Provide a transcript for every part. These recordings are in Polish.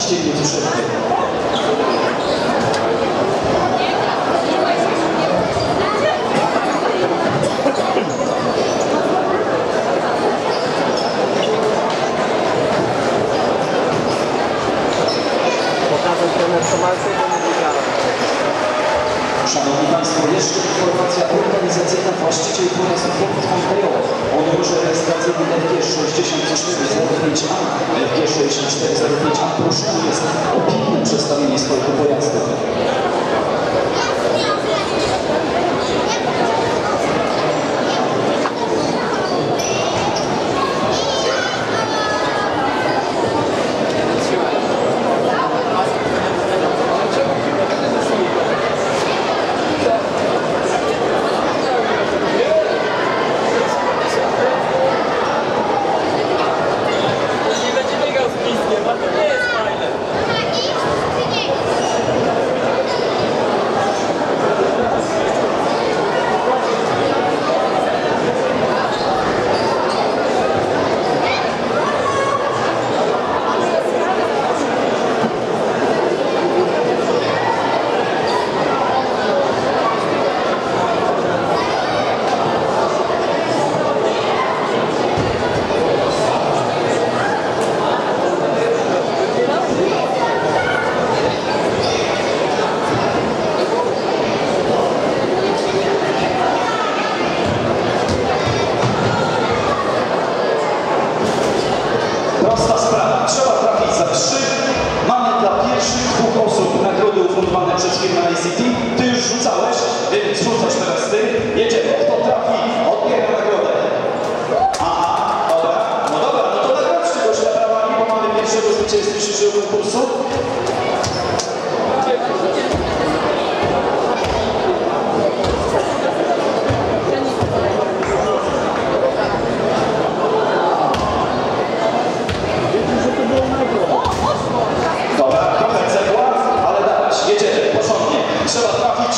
15 minut przerwy. Pokazał trener Tomalcy, to nie wiedziałem. Szanowni Państwo, jeszcze informacja organizacyjna. Właściciel pojazdu Gorzow o numerze rejestracyjnym FG 6405A, FG 6405A proszony jest o pilne przestawienie swojego pojazdu. Prosta sprawa. Trzeba trafić za 3. Mamy dla pierwszych 2 osób nagrody ufundowane przez firmę ICT. Ty już rzucałeś, więc rzucasz teraz ty. Jedziemy. Kto trafi, odbiera nagrodę. Aha, dobra. No dobra, no to nagrodźcie go szlaprawami, bo mamy pierwszego zwycięzcę dzisiejszego konkursu. Trzeba trafić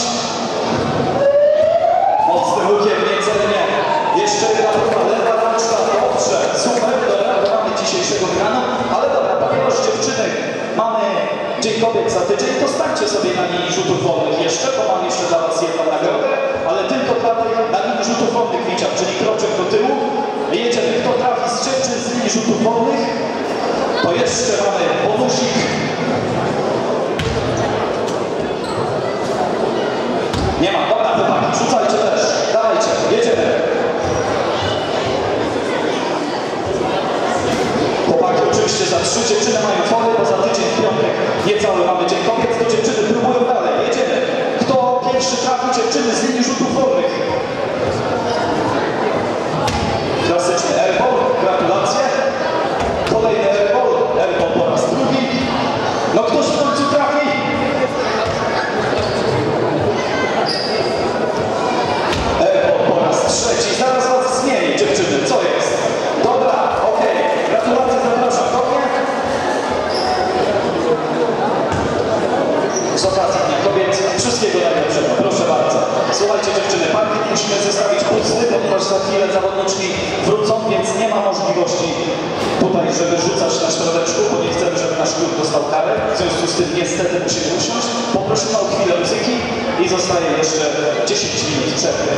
mocnym łukiem, niecelnie. Jeszcze jedna próba, lewa rączka, dobrze, super, dobra, mamy dzisiejszego grana, ale dobra, ponieważ dziewczyny mamy Dzień Kobiet za tydzień, to stańcie sobie na linii rzutów wolnych jeszcze, bo mam jeszcze dla Was jedną nagrodę, ale tylko dla tych na linii rzutów wolnych widział, czyli kroczek do tyłu. Jedziemy, kto trafi z dziewczyn z linii rzutów wolnych, to jeszcze mamy bonusik. Nie ma, dobra, chłopaki, rzucajcie też. Dawajcie, jedziemy. Chłopaki oczywiście za 3 dziewczyny mają fory, bo za tydzień w piątek niecały mamy Dzień Kobiet, to dziewczyny próbują dalej. Jedziemy. Kto pierwszy trafi dziewczyny z linii rzutów wolnych? Klasyczny airball, gratulacje. Kolejny airball, airball po raz drugi. No ktoś w końcu trafi? Po raz trzeci, zaraz Was zmieni dziewczyny, co jest? Dobra, okej, gratulacje, zapraszam do mnie. Z okazji Dnia Kobiet, wszystkiego najlepszego, proszę bardzo. Słuchajcie dziewczyny, parking musimy zostawić pusty, ponieważ za chwilę zawodniczki wrócą, więc nie ma możliwości tutaj, żeby rzucać na środeczku, bo nie chcemy, żeby nasz klub dostał karę. W związku z tym niestety musimy usiąść. Poprosimy o chwilę muzyki i zostaje jeszcze 10 minut przerwy.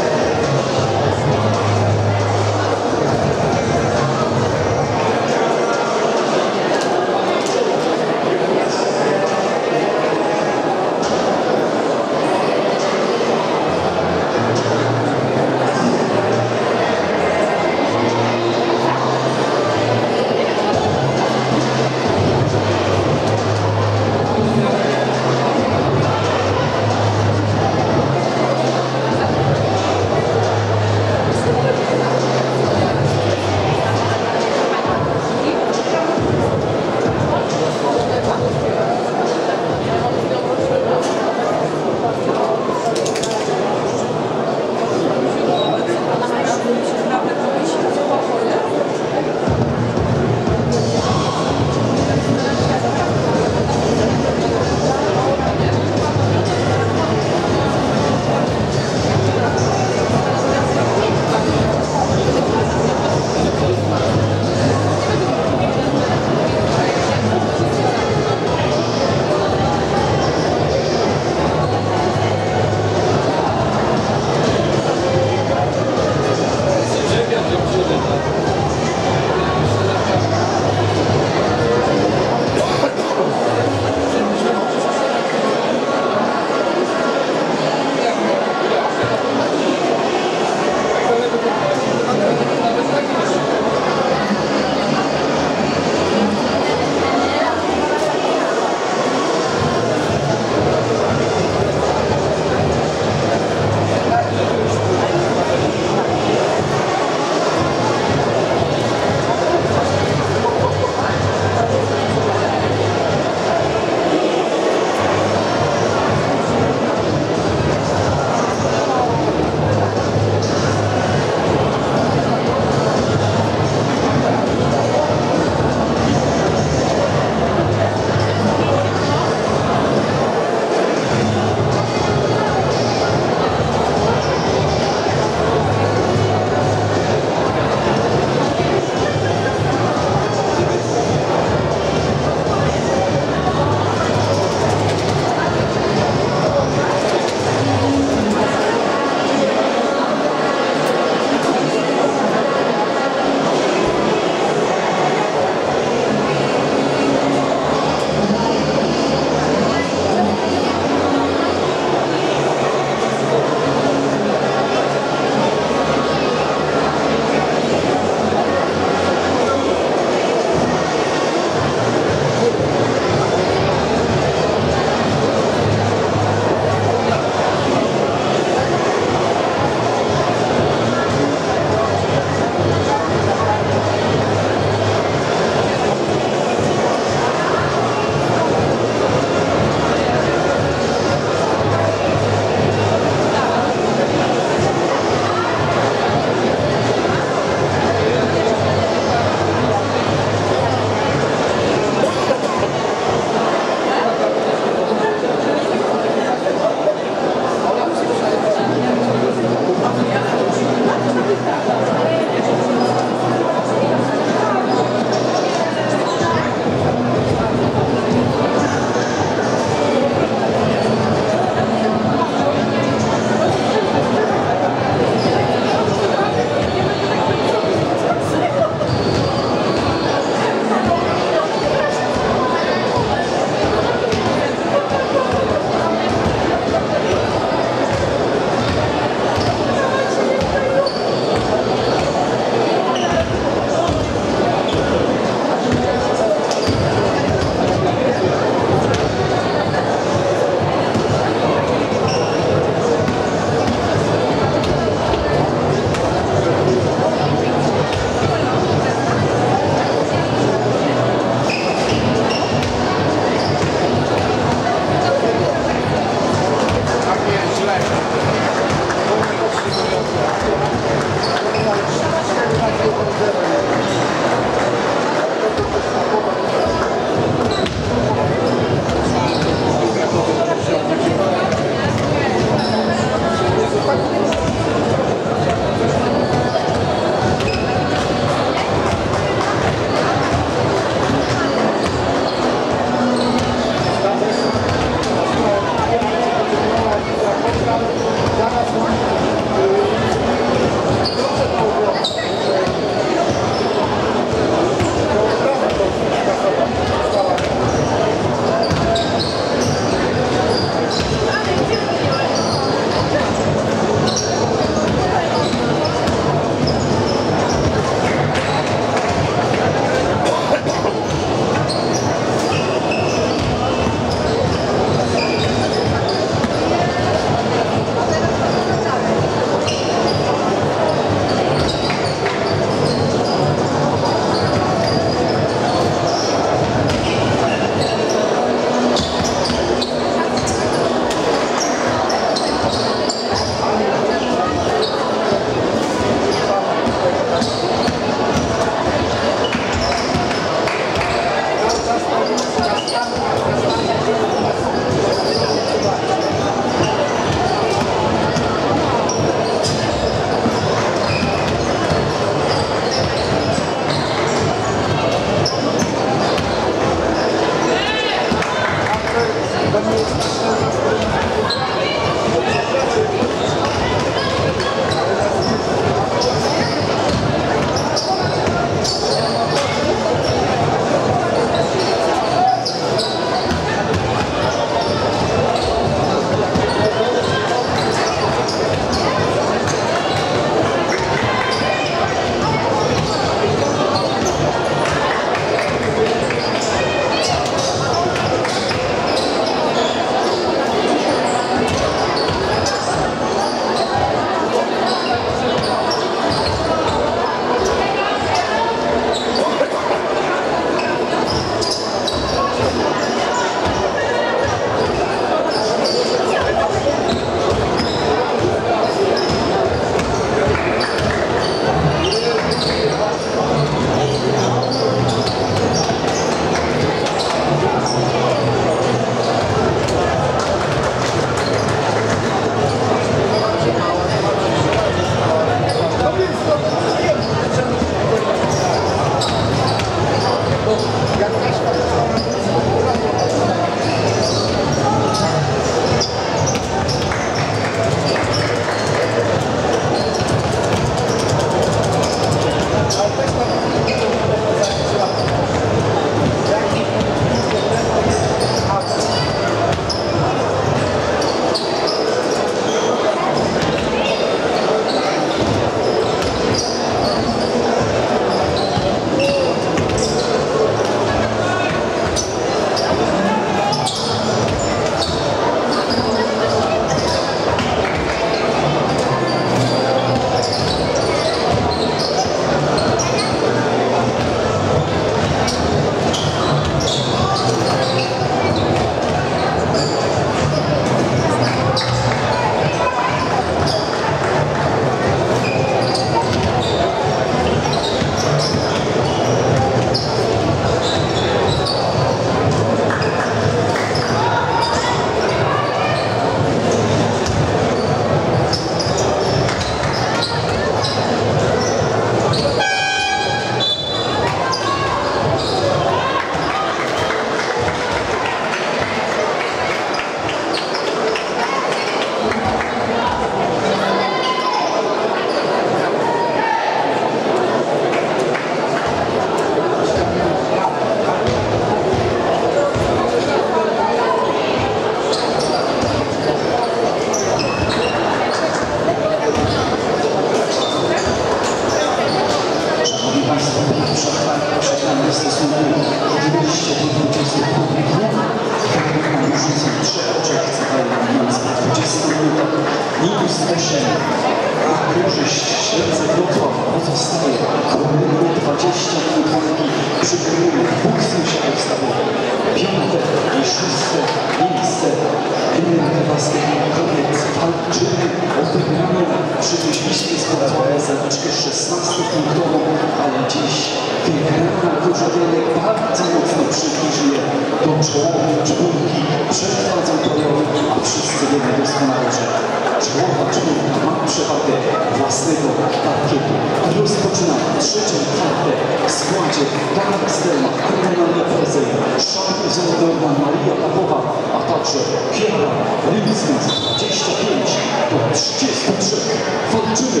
Szanowni Państwo, pierwsza walka przegrana w stosunku 20 do 22. Na różnicę 3 oczek CWL po 20 minutach minus 8. Na korzyść Sleza Gorzow pozostaje kolejne 20 minut walki, przy którym dwóch sąsiadów stawiają 5. i 6. miejsce. Inne basketball kobiet walczyły o wygraną przy wyśmiście sportowej zaliczkę 16-punktową, ale dziś wygrana Gorzowianek bardzo mocno przybliżuje do czołowej czwórki przed fazą krajową, a wszyscy wiemy doskonale, że czołowa czwórka ma przewagę własnego parkietu. Rozpoczynamy trzecią kwartę w składzie Dana Stelma, Anna Prezej, Szarny Zondorna, Maria Papowa, a także Kiara Rimska z 25 do 33. Walczymy!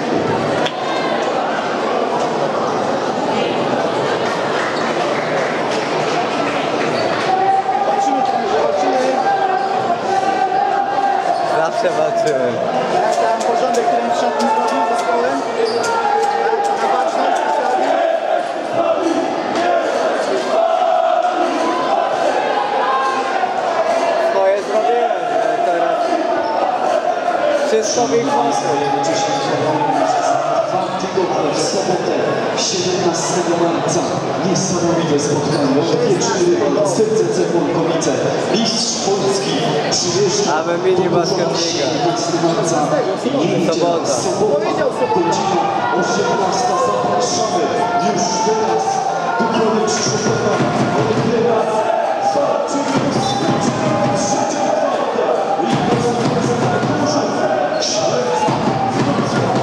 Zawsze walczymy. Jak tam porządek, który w szatni zrobił z zespołem? Na baczność postawił? Swoje zrobiłem, ale teraz wszystko w ich mocy. 2 tygodnie w sobotę, 17 marca. Niesamowite spotkanie. Odwieczny rywal CCC Polkowice. Mistrz Polski przyjeżdża A my mini basketnika. 17 marca. Sobota. Godzina 18. Zapraszamy już teraz. Duchowy Krzysztofa. Od teraz walczymy o trzecią kwartę. I reprezentacja Gorzów. Sleza Gorzow.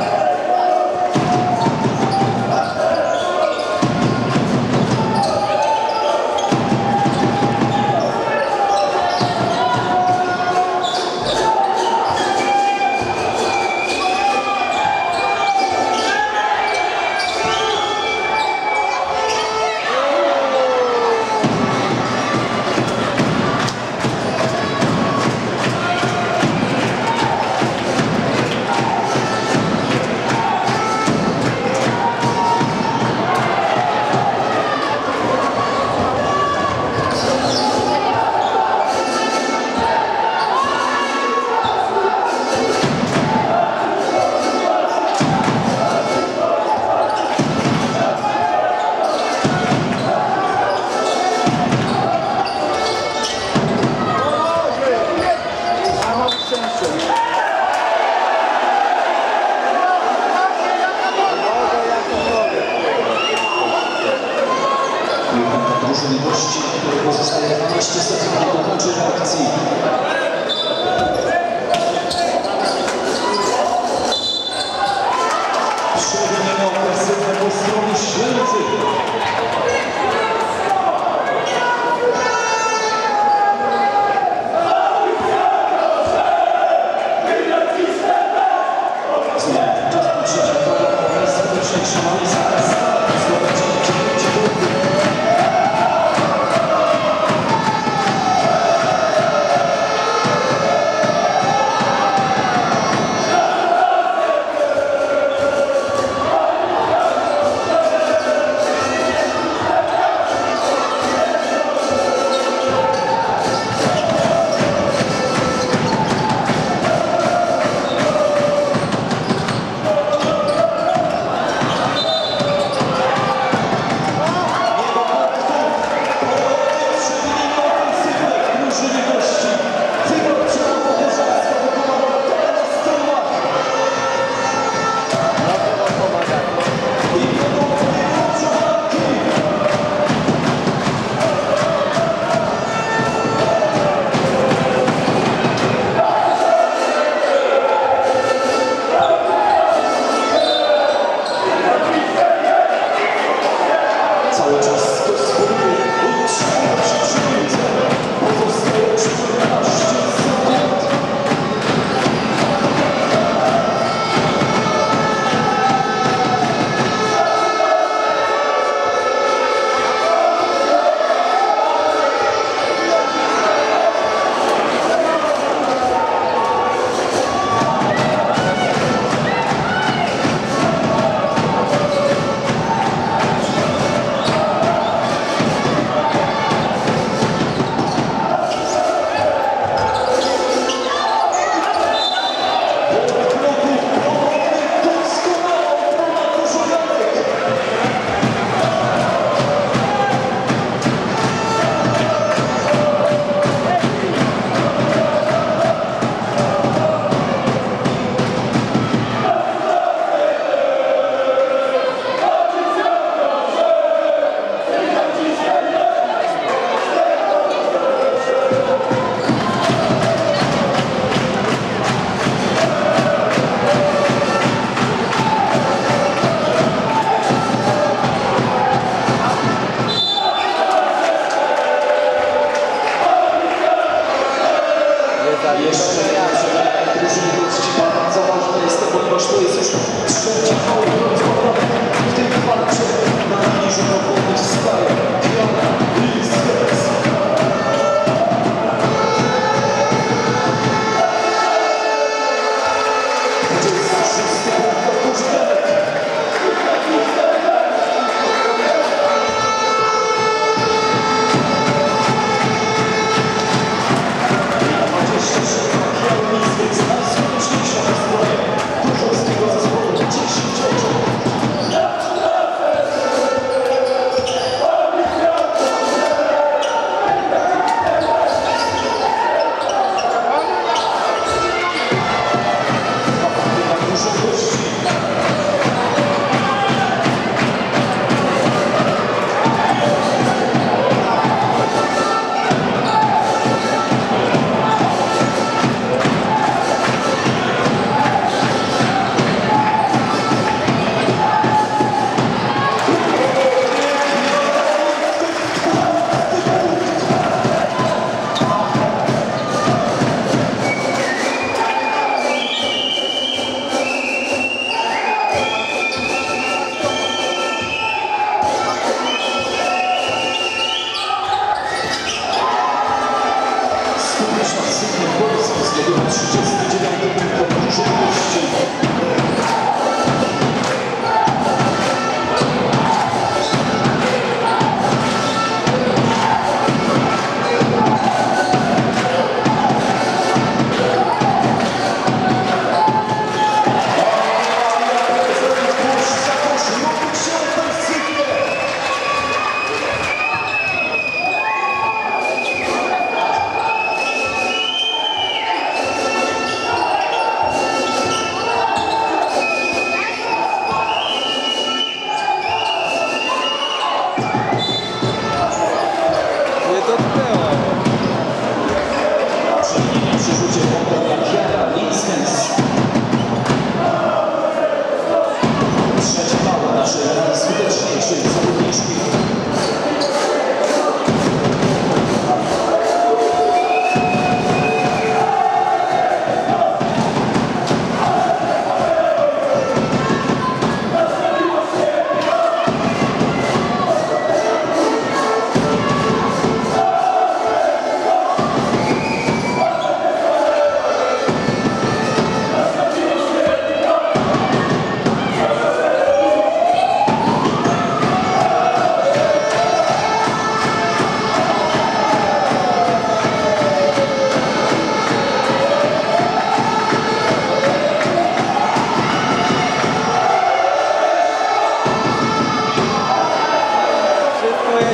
Drużyny gości, które pozostaje 12 sekund do dokończenia akcji. Przewinienie ofensywne po stronie Śledzy.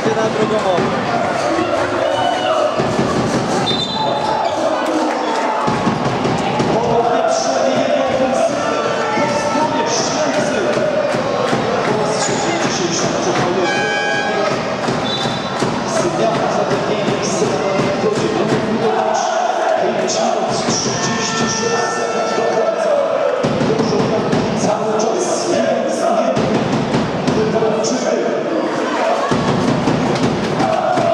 będzie na drugą oku. Cały czas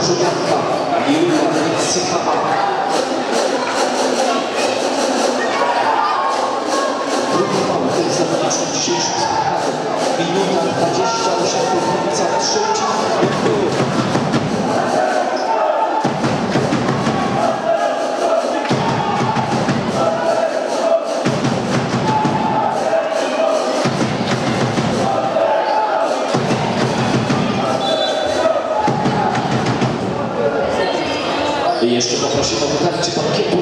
Gorzowianka, Julia Cychała. Drugi mały tej zawodniczym dzisiejszym spotkaniem. Minuta 28 do końca trzeciej. I jeszcze poprosimy o dotarcie parkietu.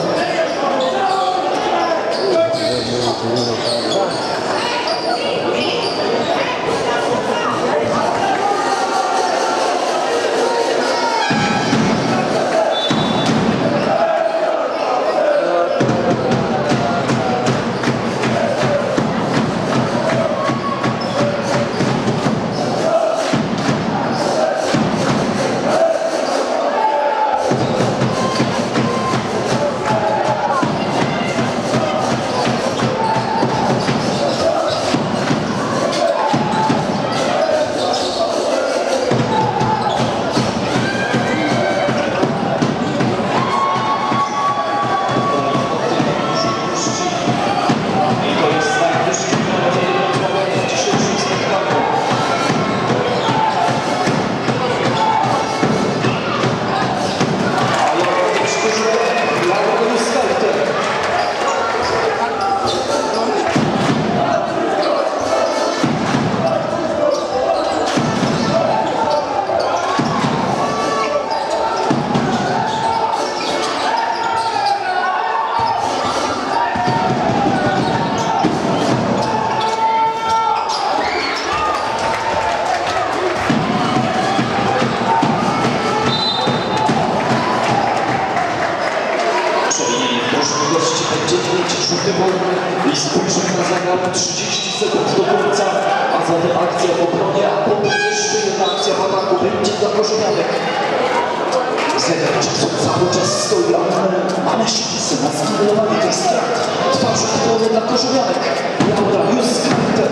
Możliwości będzie 5 i spojrzymy na zegar 30 sekund do końca, a zatem akcja w obronie, a potem jeszcze jedna akcja w ataku będzie dla Gorzowianek. Zegar czasu cały czas stoi, ale mamy szansę na zniwelowanie tej strat. Twarz obrony dla Gorzowianek. Laura już z kartę.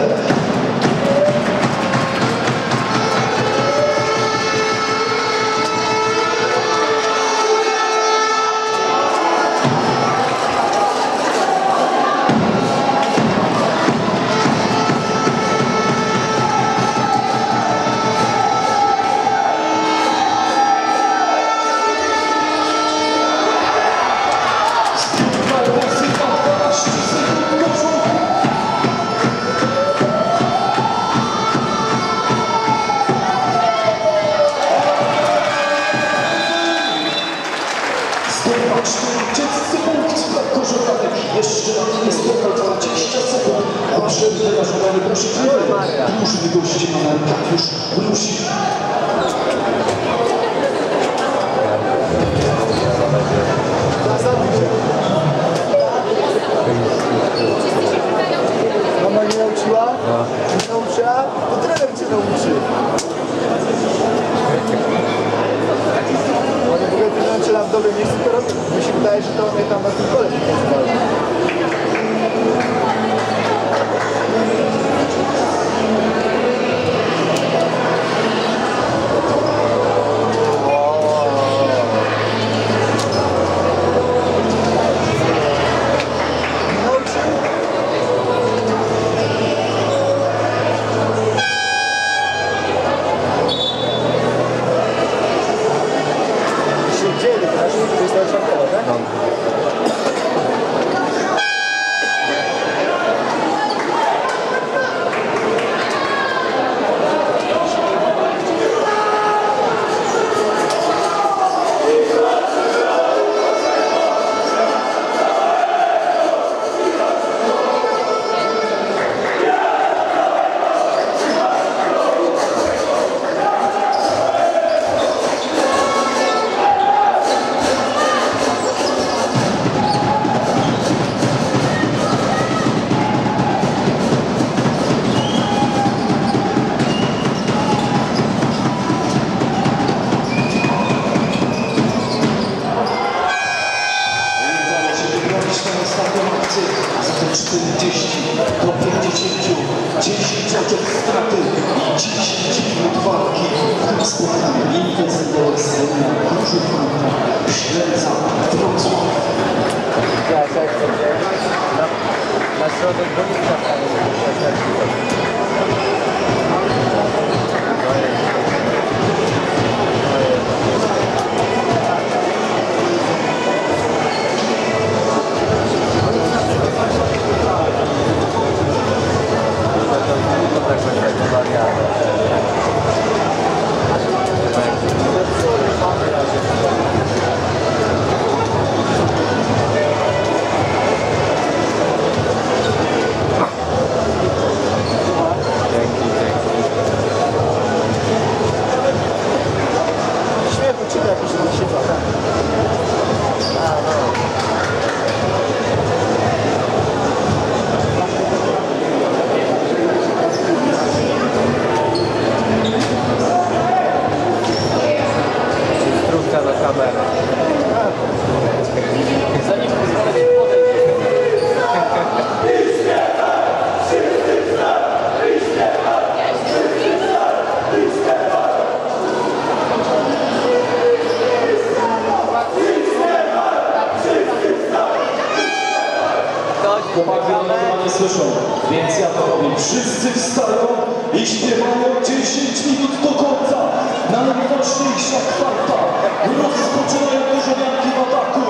Jeszcze nam jest tylko 20 sekund, a przed wyrażowanie proszę drużyny gości na Arkadiusz Rusi. Mama nie nauczyła? Nie nauczyła? To trener cię nauczy. Oni w ogóle trener cię w dobrym miejscu, teraz mi się wydaje, że to mnie tam na tym kole nie pozwala. Gdzie jest? To jest nasza koła, tak? środek boiska. Chłopaki no chyba nie słyszą, więc ja to robię. Wszyscy wstają i śpiewają 10 minut do końca. Najważniejsza kwarta. Rozpoczynają dużowianki w ataku.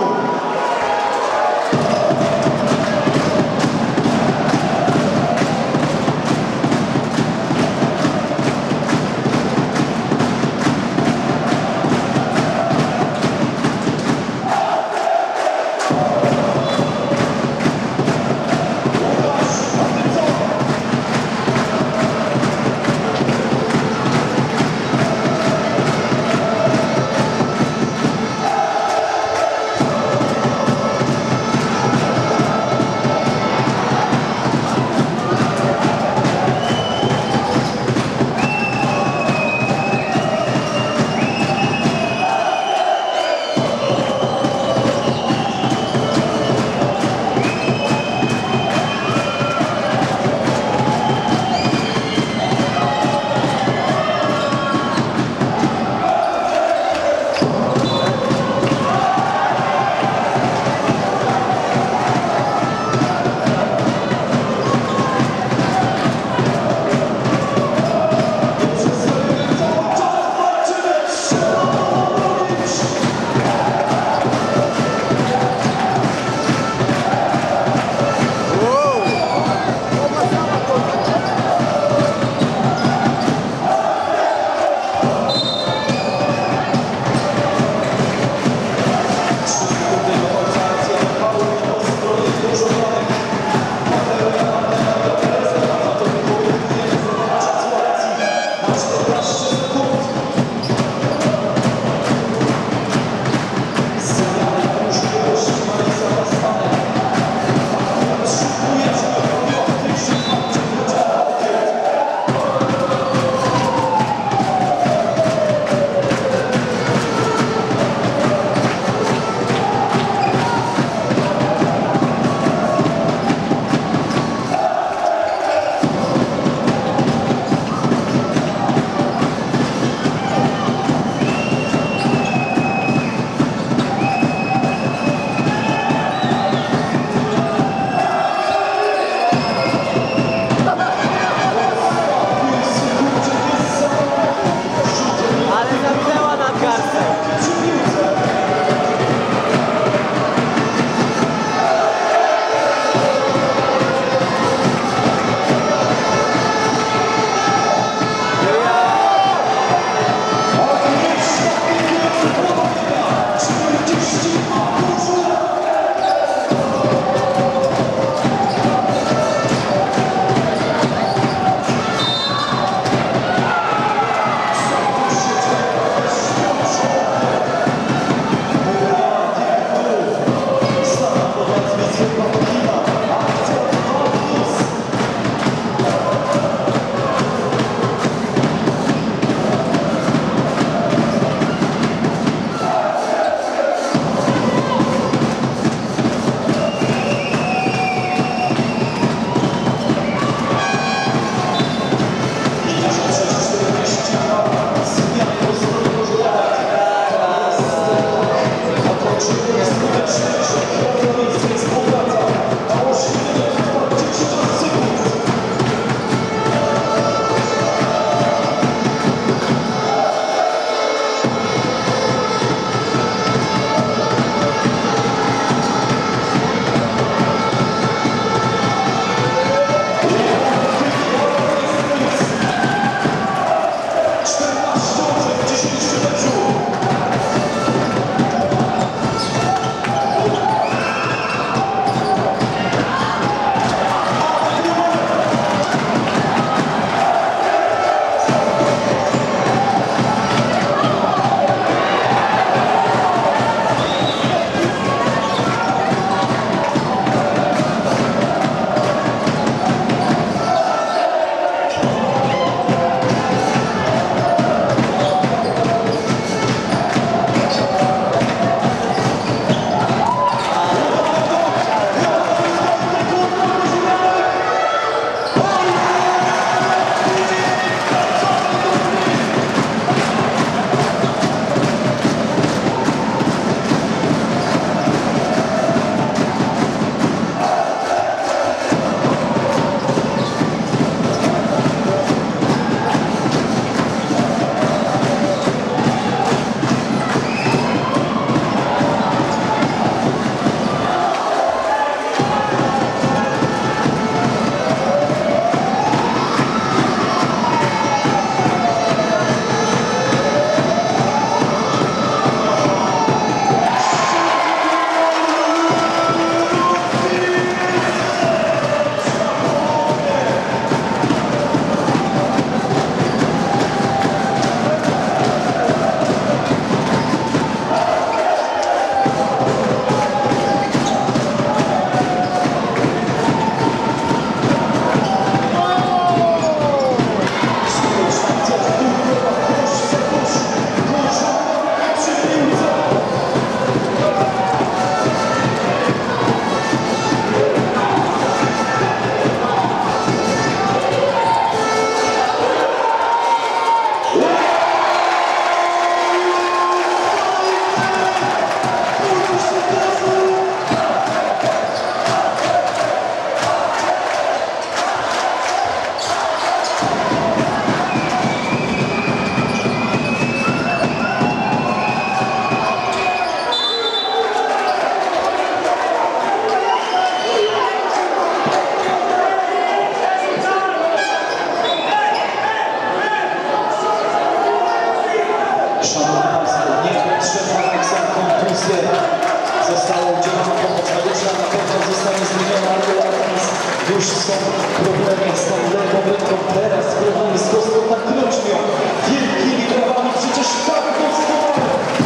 atmosfera. Została udzielona pomoc medyczna, na pewno zostanie zmieniona, ale już są problemy z tą lewą ręką. Teraz problem jest kostką na krocznią. Wielkimi brawami, przecież tak doskonale.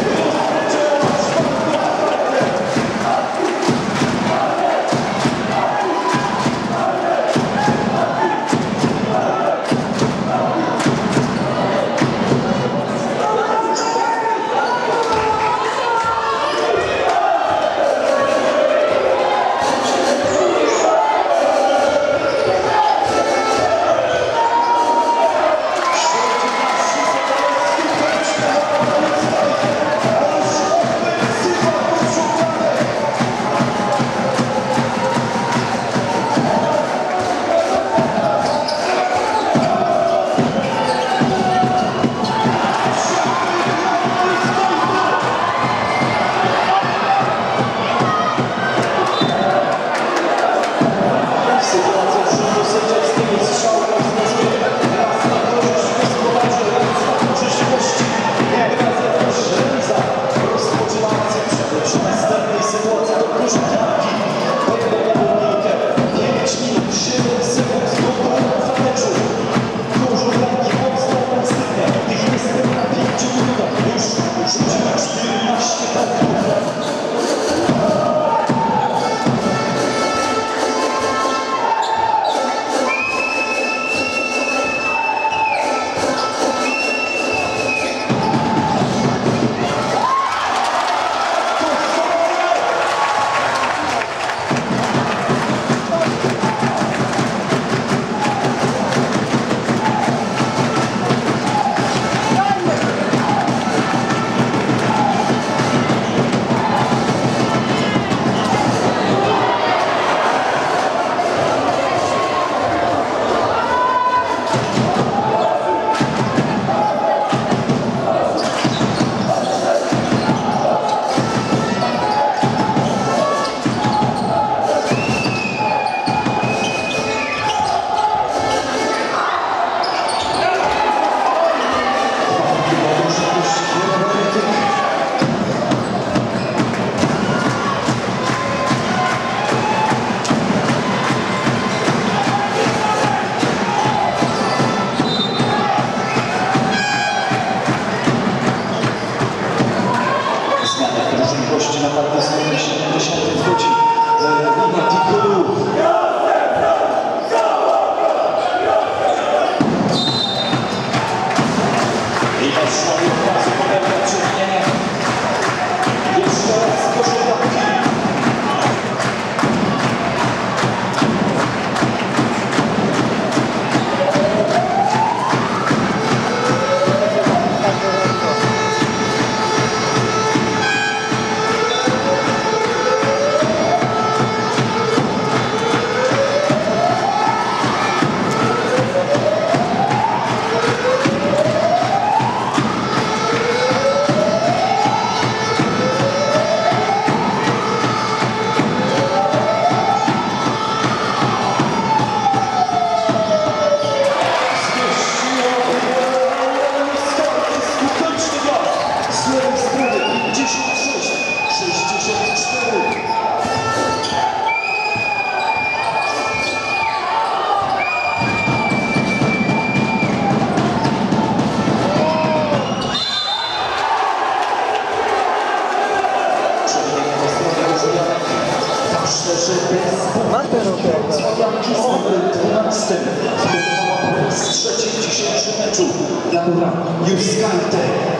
Z trzecim dzisiejszym meczu Laura Juskarte.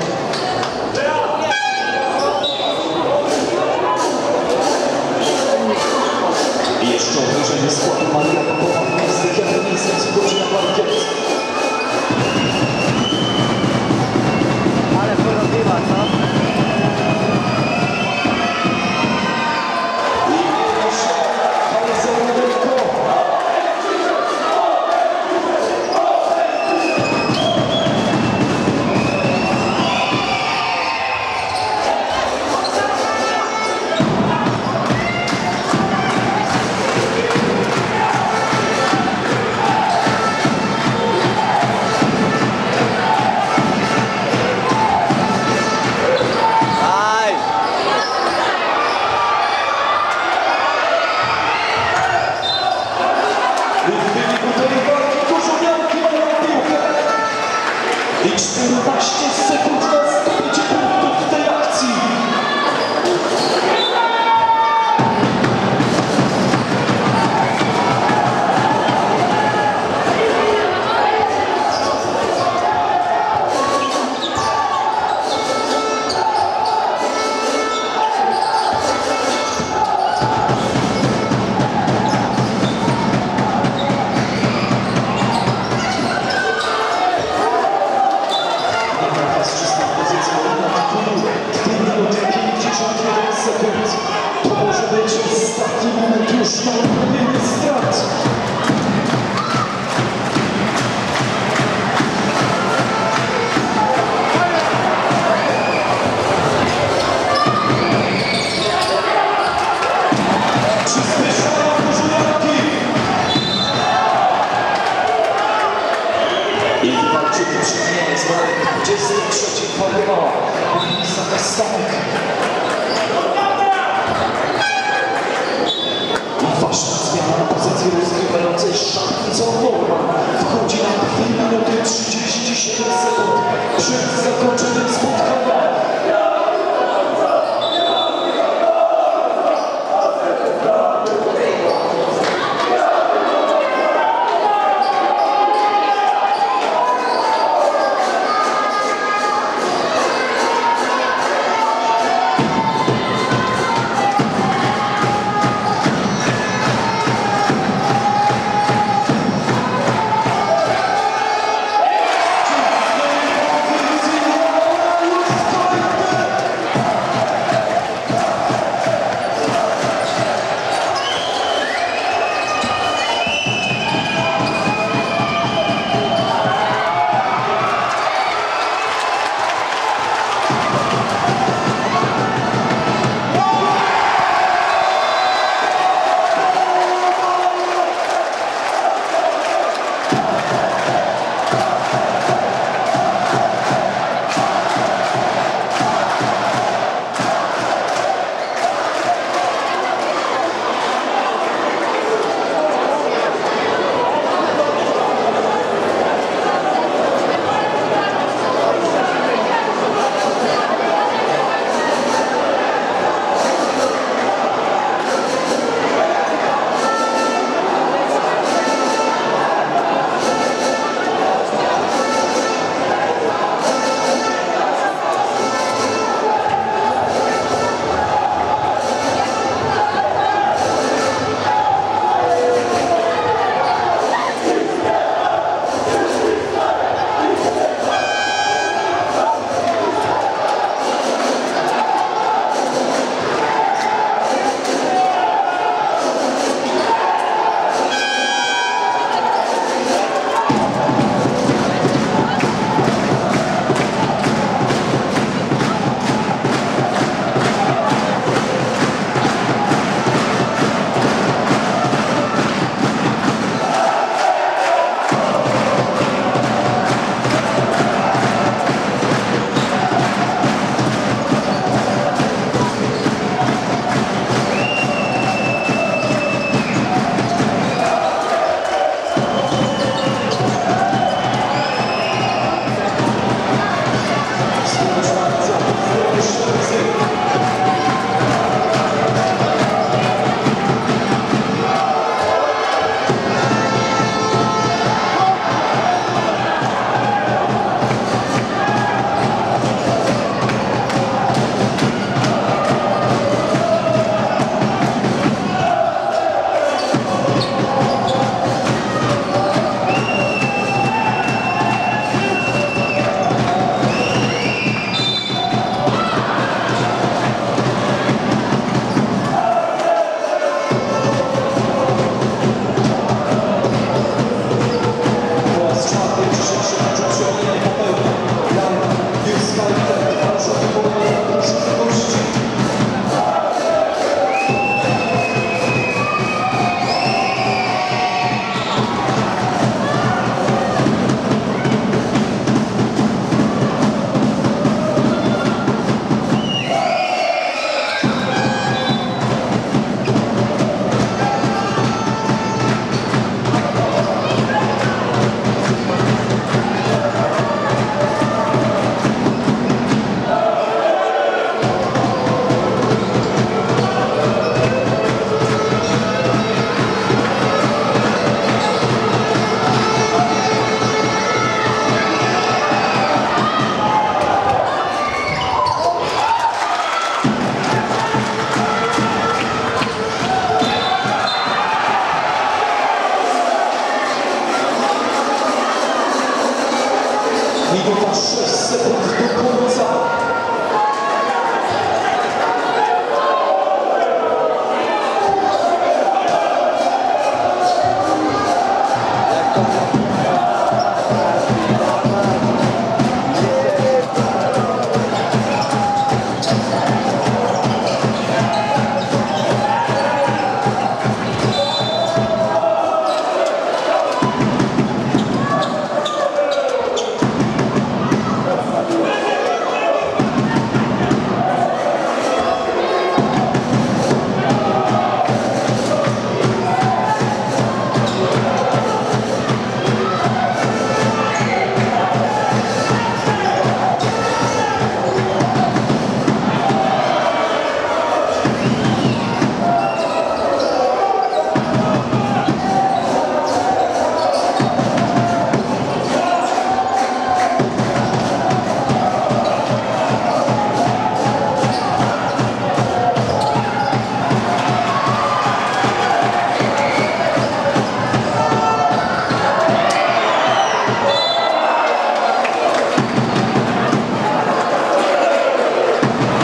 I jeszcze obrażenie składu Maria Popowa z tych miejscem wchodzi na parkiet. Ale porobiła, co?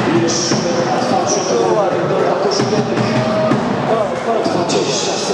Jeszcze 2 rzuty wolnych do pożywionych. 20